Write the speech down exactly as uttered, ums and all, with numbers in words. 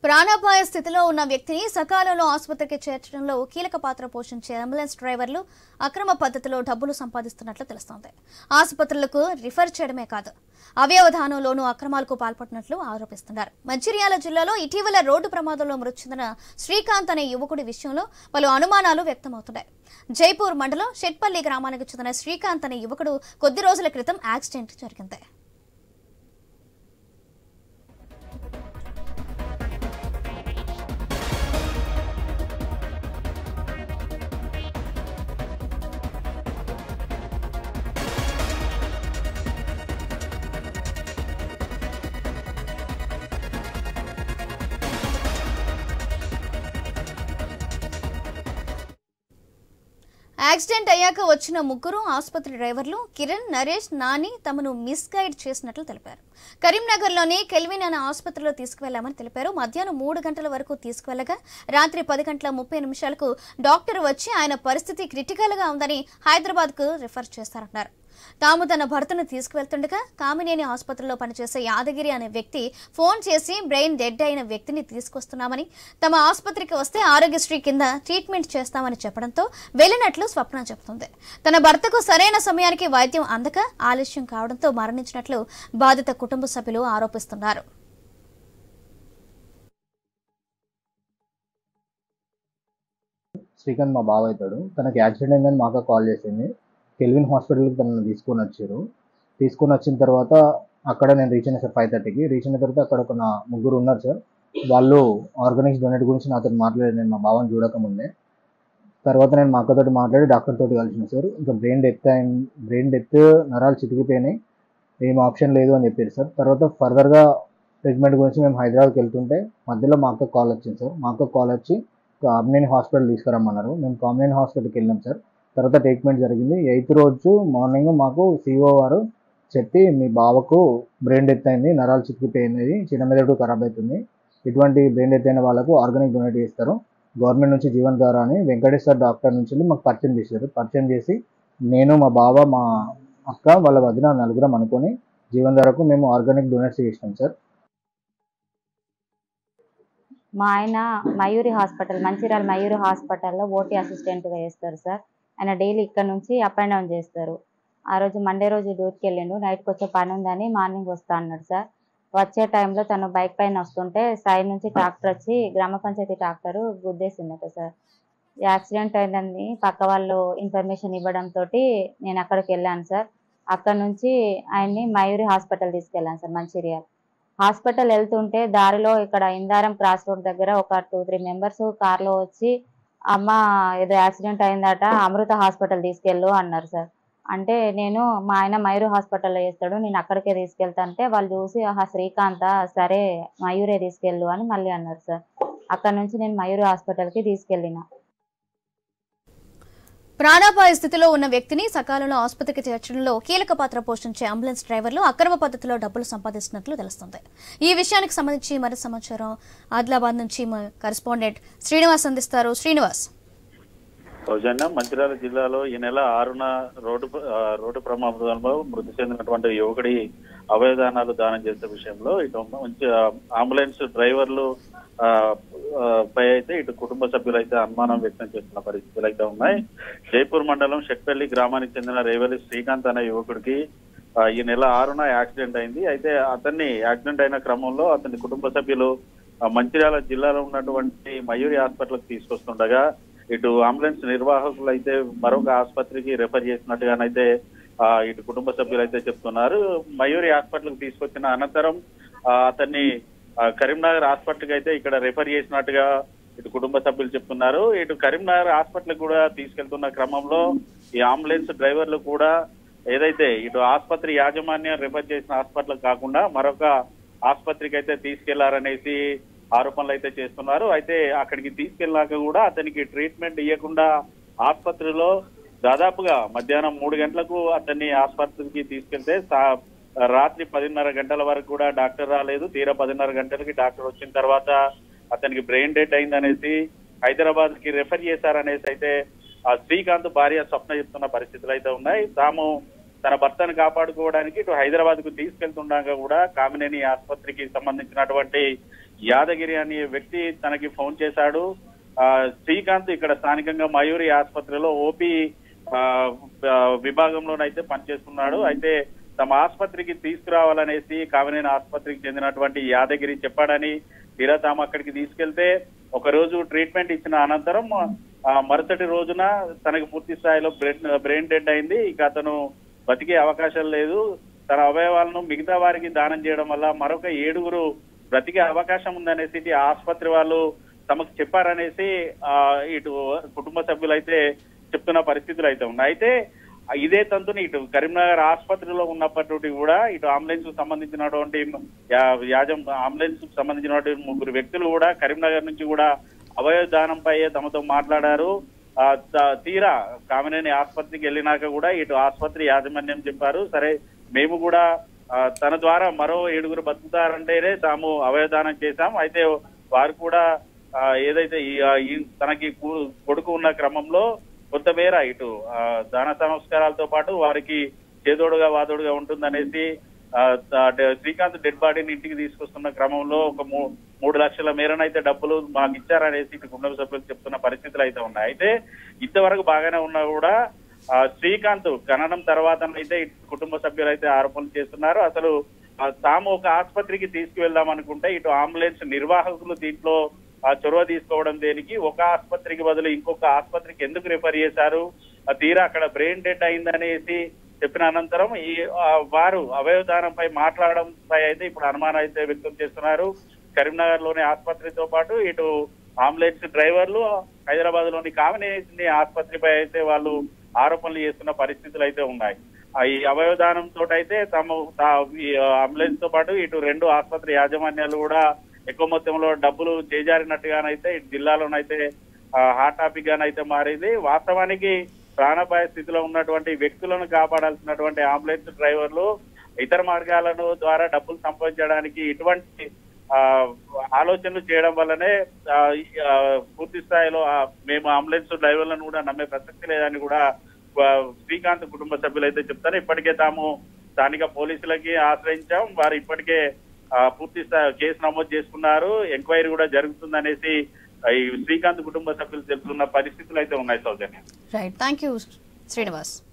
ప్రాణాపాయ స్థితిలో ఉన్న వ్యక్తిని సకాలంలో ఆసుపత్రికి చేర్చడంలో కీలక పాత్ర పోషించే అంబులెన్స్ డ్రైవర్లు అక్రమ పద్ధతిలో డబ్బులు సంపాదిస్తున్నట్లు తెలుస్తోంది. ఆసుపత్రులకు రిఫర్ చేయడమే కాదు, అవయవదానంలోనూ అక్రమాలకు పాల్పడినట్లు ఆరోపిస్తున్నారు. మంచిర్యాల జిల్లాలో ఇటీవల రోడ్డు ప్రమాదంలో మృతి చెందిన శ్రీకాంత్ అనే యువకుడి విషయంలో పలు అనుమానాలు వ్యక్తమవుతున్నాయి. జైపూర్ మండలం షెట్పల్లి గ్రామానికి చెందిన శ్రీకాంత్ అనే యువకుడు కొద్ది రోజుల క్రితం యాక్సిడెంట్ జరిగింది. యాక్సిడెంట్ అయ్యాక వచ్చిన ముగ్గురు ఆసుపత్రి డ్రైవర్లు కిరణ్, నరేష్, నాని తమను మిస్ గైడ్ చేసినట్లు తెలిపారు. కరీంనగర్లోని కెల్విన్ అనే ఆసుపత్రిలో తీసుకువెళ్లామని తెలిపారు. మధ్యాహ్నం మూడు గంటల వరకు తీసుకువెళ్లగా రాత్రి పది గంటల ముప్పై నిమిషాలకు డాక్టర్ వచ్చి ఆయన పరిస్థితి క్రిటికల్ గా ఉందని హైదరాబాద్ కు రిఫర్ చేశారన్నారు. తాము తన భర్తను తీసుకువెళ్తుండగా కామినేని ఆసుపత్రిలో పనిచేసే యాదగిరి అనే వ్యక్తి ఫోన్ చేసి బ్రెయిన్ డెడ్ అయిన వ్యక్తిని తీసుకొస్తున్నామని, తమ ఆసుపత్రికి వస్తే ఆరోగ్యశ్రీ కింద ట్రీట్మెంట్ చేస్తామని చెప్పడంతో వెళ్లినట్లు స్వప్న చెబుతుంది. తన భర్తకు సరైన సమయానికి వైద్యం అందక ఆలస్యం కావడంతో మరణించినట్లు బాధిత కుటుంబ సభ్యులు ఆరోపిస్తున్నారు. శ్రీకాంత్ మా బావ అవుతాడు. తనకి యాక్సిడెంట్ అయిందని మాకు కాల్ చేసింది. కెల్విన్ హాస్పిటల్కి తనను తీసుకొని వచ్చారు. తీసుకొని వచ్చిన తర్వాత అక్కడ నేను రీచ్ అయినా సార్ ఫైవ్ థర్టీకి రీచ్ అయిన తర్వాత అక్కడ ఒక నా ముగ్గురు ఉన్నారు సార్. వాళ్ళు ఆర్గానిక్స్ డొనేట్ గురించి నాతో మాట్లాడి నేను మా బావని చూడకముందే తర్వాత నేను మా అక్కతోటి మాట్లాడి డాక్టర్ తోటి కలిసిన సార్. ఇంకా బ్రెయిన్ డెత్ అయింది, బ్రెయిన్ డెత్ నరాలు చితికిపోయినాయి, ఏం ఆప్షన్ లేదు అని చెప్పారు సార్. తర్వాత ఫర్దర్గా ట్రీట్మెంట్ గురించి మేము హైదరాబాద్కి వెళ్తుంటే మధ్యలో మా అక్క కాల్ వచ్చింది సార్. మా అక్క కాల్ వచ్చి కామినేని హాస్పిటల్ తీసుకురమ్మన్నారు. మేము కామినేని హాస్పిటల్కి వెళ్ళాం సార్. తర్వాత ట్రీట్మెంట్ జరిగింది. ఎయిత్ రోజు మార్నింగ్ మాకు సిఓ వారు చెప్పి మీ బావకు బ్రెయిన్ డెత్ అయింది, నరాలు చిక్కిపోయినది, చిన్న మెదడు ఖరాబ్ అవుతుంది, ఇటువంటి బ్రెయిన్ డెత్ అయిన వాళ్ళకు ఆర్గానిక్ డొనేట్ చేస్తారు గవర్నమెంట్ నుంచి జీవన్ ద్వారా అని వెంకటేశ్వర్ డాక్టర్ నుంచి మాకు పరిచయం చేశారు. పరిచయం చేసి నేను మా బావ మా అక్క వాళ్ళ వదిన నలుగురం అనుకొని జీవన్ ద్వారాకు మేము ఆర్గానిక్ డొనేట్స్ చేసినాం సార్. మా ఆయన మయూరి హాస్పిటల్ మంచిర్యాల మయూరి హాస్పిటల్లో ఓటీ అసిస్టెంట్గా చేస్తారు సార్. ఆయన డైలీ ఇక్కడ నుంచి అప్ అండ్ డౌన్ చేస్తారు. ఆ రోజు మండే రోజు డ్యూటీకి వెళ్ళిండు. నైట్కి వచ్చే పని ఉందని మార్నింగ్ వస్తా అన్నాడు సార్. వచ్చే టైంలో తను బైక్ పైన వస్తుంటే సైడ్ నుంచి ట్రాక్టర్ వచ్చి గ్రామ పంచాయతీ ట్రాక్టర్ గుద్దేసిందట సార్. యాక్సిడెంట్ అయిందని పక్క వాళ్ళు ఇన్ఫర్మేషన్ ఇవ్వడంతో నేను అక్కడికి వెళ్ళాను సార్. అక్కడ నుంచి ఆయన్ని మయూరి హాస్పిటల్ తీసుకెళ్ళాను సార్. మంచిర్యాల హాస్పిటల్ వెళ్తుంటే దారిలో ఇక్కడ ఇందారం క్రాస్ రోడ్ దగ్గర ఒక టూ త్రీ మెంబర్స్ కార్లో వచ్చి అమ్మ ఏదో యాక్సిడెంట్ అయిందట అమృత హాస్పిటల్ తీసుకెళ్ళు అన్నారు సార్. అంటే నేను మా ఆయన మయూరి హాస్పిటల్లో చేస్తాడు, నేను అక్కడికే తీసుకెళ్తాంటే వాళ్ళు చూసి ఆహా శ్రీకాంత సరే మయూరే తీసుకెళ్ళు అని మళ్ళీ అన్నారు సార్. అక్కడ నుంచి నేను మయూరి హాస్పిటల్కి తీసుకెళ్ళిన. ప్రాణాపాయ స్థితిలో ఉన్న వ్యక్తిని సకాలంలో ఆసుపత్రికి చేర్చడంలో కీలక పాత్ర పోషించే అంబులెన్స్ డ్రైవర్లు అక్రమ పద్ధతిలో డబ్బులు సంపాదిస్తున్నట్లు తెలుస్తోంది. ఈ విషయానికి సంబంధించి మరింత సమాచారం ఆదిలాబాద్ నుంచి మా కరెస్పాండెంట్ శ్రీనివాస్ అందిస్తారు. శ్రీనివాస్. సౌజన్య, మంచిర్యాల జిల్లాలో ఈ నెల ఆరున రోడ్డు రోడ్డు ప్రమాదంలో మృతి చెందినటువంటి యువకుడి అవయవదానాలు దానం చేసే విషయంలో ఇటు మంచి అంబులెన్స్ డ్రైవర్లు పై అయితే ఇటు కుటుంబ సభ్యులు అయితే అనుమానం వ్యక్తం చేస్తున్న పరిస్థితులు అయితే ఉన్నాయి. జైపూర్ మండలం షెట్పల్లి గ్రామానికి చెందిన రేవలి శ్రీకాంత్ అనే యువకుడికి ఈ నెల ఆరున యాక్సిడెంట్ అయింది. అయితే అతన్ని యాక్సిడెంట్ అయిన క్రమంలో అతని కుటుంబ సభ్యులు మంచిర్యాల జిల్లాలో ఉన్నటువంటి మయూరి హాస్పిటల్కి తీసుకొస్తుండగా ఇటు అంబులెన్స్ నిర్వాహకులు అయితే మరొక ఆసుపత్రికి రెఫర్ చేసినట్టుగానైతే ఇటు కుటుంబ సభ్యులు అయితే చెప్తున్నారు. మయూరి హాస్పిటల్కి తీసుకొచ్చిన అనంతరం అతన్ని కరీంనగర్ హాస్పిటల్కి అయితే ఇక్కడ రెఫర్ చేసినట్టుగా ఇటు కుటుంబ సభ్యులు చెప్తున్నారు. ఇటు కరీంనగర్ హాస్పిటల్ కూడా తీసుకెళ్తున్న క్రమంలో ఈ అంబులెన్స్ డ్రైవర్లు కూడా ఏదైతే ఇటు ఆసుపత్రి యాజమాన్యం రెఫర్ చేసిన హాస్పిటల్ కాకుండా మరొక ఆసుపత్రికి అయితే తీసుకెళ్లారనేసి ఆరోపణలు అయితే చేస్తున్నారు. అయితే అక్కడికి తీసుకెళ్ళాక కూడా అతనికి ట్రీట్మెంట్ ఇవ్వకుండా ఆసుపత్రిలో దాదాపుగా మధ్యాహ్నం మూడు గంటలకు అతన్ని ఆసుపత్రికి తీసుకెళ్తే రాత్రి పదిన్నర గంటల వరకు కూడా డాక్టర్ రాలేదు. తీరా పదిన్నర గంటలకి డాక్టర్ వచ్చిన తర్వాత అతనికి బ్రెయిన్ డెడ్ అయిందనేసి హైదరాబాద్ కి రెఫర్ చేశారనేసి అయితే ఆ శ్రీకాంత్ భార్య స్వప్న చెప్తున్న పరిస్థితులు అయితే ఉన్నాయి. తాము తన భర్తను కాపాడుకోవడానికి ఇటు హైదరాబాద్ కు తీసుకెళ్తుండగా కూడా కామినేని ఆసుపత్రికి సంబంధించినటువంటి యాదగిరి అనే వ్యక్తి తనకి ఫోన్ చేశాడు. ఆ శ్రీకాంత్ ఇక్కడ స్థానికంగా మయూరి ఆసుపత్రిలో ఓపీ విభాగంలోనైతే పనిచేస్తున్నాడు. అయితే తమ ఆసుపత్రికి తీసుకురావాలనేసి కామినేని ఆసుపత్రికి చెందినటువంటి యాదగిరి చెప్పాడని, తీరా తాము అక్కడికి తీసుకెళ్తే ఒక రోజు ట్రీట్మెంట్ ఇచ్చిన అనంతరం మరుసటి రోజున తనకి పూర్తి స్థాయిలో బ్రెయిన్ బ్రెయిన్ డెడ్ అయింది. ఇక అతను బతికే అవకాశం లేదు. తన అవయవాలను మిగతా వారికి దానం చేయడం వల్ల మరొక ఏడుగురు బ్రతికే అవకాశం ఉందనేసి ఆసుపత్రి వాళ్ళు తమకు చెప్పారనేసి ఆ ఇటు కుటుంబ సభ్యులు అయితే చెప్తున్న పరిస్థితులు అయితే ఉన్నాయి. అయితే ఇదే తంతుని ఇటు కరీంనగర్ ఆసుపత్రిలో ఉన్నప్పటికీ కూడా ఇటు అంబులెన్స్ కు సంబంధించినటువంటి యాజం అంబులెన్స్ కు సంబంధించినటువంటి ముగ్గురు వ్యక్తులు కూడా కరీంనగర్ నుంచి కూడా అవయవ దానంపై తమతో మాట్లాడారు. ఆ తీరా కామినేని ఆసుపత్రికి వెళ్ళినాక కూడా ఇటు ఆసుపత్రి యాజమాన్యం చెప్పారు, సరే మేము కూడా తన ద్వారా మరో ఏడుగురు బతుకుతారంటేనే తాము అవయవదానం చేశాం. అయితే వారు కూడా ఏదైతే తనకి కొడుకు ఉన్న క్రమంలో కొంతమేర ఇటు దాన సంస్కారాలతో పాటు వారికి చేదోడుగా వాదోడుగా ఉంటుందనేసి శ్రీకాంత్ డెడ్ బాడీని ఇంటికి తీసుకొస్తున్న క్రమంలో ఒక మూడు లక్షల మేరనైతే డబ్బులు మాకు ఇచ్చారనేసి ఇటు కుటుంబ సభ్యులు చెప్తున్న పరిస్థితులు అయితే ఉన్నాయి. అయితే ఇంతవరకు బాగానే ఉన్నా కూడా శ్రీకాంత్ ఖననం తర్వాత అయితే కుటుంబ సభ్యులు అయితే ఆరోపణలు చేస్తున్నారు. అసలు తాము ఒక ఆసుపత్రికి తీసుకువెళ్దాం అనుకుంటే ఇటు అంబులెన్స్ నిర్వాహకులు దీంట్లో చొరవ తీసుకోవడం దేనికి, ఒక ఆసుపత్రికి బదులు ఇంకొక ఆసుపత్రికి ఎందుకు రిఫర్ చేశారు, తీరా అక్కడ బ్రెయిన్ డెడ్ అయిందనేసి చెప్పిన అనంతరం ఈ వారు అవయవదానంపై మాట్లాడడంపై అయితే ఇప్పుడు అనుమానం అయితే వ్యక్తం చేస్తున్నారు. కరీంనగర్ లోని ఆసుపత్రితో పాటు ఇటు అంబులెన్స్ డ్రైవర్లు హైదరాబాద్ లోని కామినేని ఆసుపత్రిపై అయితే వాళ్ళు ఆరోపణలు చేస్తున్న పరిస్థితులు అయితే ఉన్నాయి. ఈ అవయవదానం తోటైతే తమ అంబులెన్స్ తో పాటు ఇటు రెండు ఆసుపత్రి యాజమాన్యాలు కూడా ఎక్కువ మొత్తంలో డబ్బులు చేజారినట్టుగానైతే జిల్లాలోనైతే హాట్ టాపిక్ గానైతే మారింది. వాస్తవానికి ప్రాణాపాయ స్థితిలో ఉన్నటువంటి వ్యక్తులను కాపాడాల్సినటువంటి అంబులెన్స్ డ్రైవర్లు ఇతర మార్గాలను ద్వారా డబ్బులు సంపాదించడానికి ఇటువంటి ఆలోచనలు చేయడం వల్లనే పూర్తి స్థాయిలో మేము అంబులెన్స్ డ్రైవర్లను కూడా నమ్మే ప్రసక్తి లేదని కూడా శ్రీకాంత్ కుటుంబ సభ్యులు అయితే చెప్తారు. ఇప్పటికే తాము స్థానిక పోలీసులకి ఆశ్రయించాం, వారు ఇప్పటికే పూర్తి కేసు నమోదు చేసుకున్నారు, ఎంక్వైరీ కూడా జరుగుతుందనేసి ఈ శ్రీకాంత్ కుటుంబ సభ్యులు తెలుపుతున్న పరిస్థితులు అయితే ఉన్నాయి. Soujanya. Right, thank you Srinivas.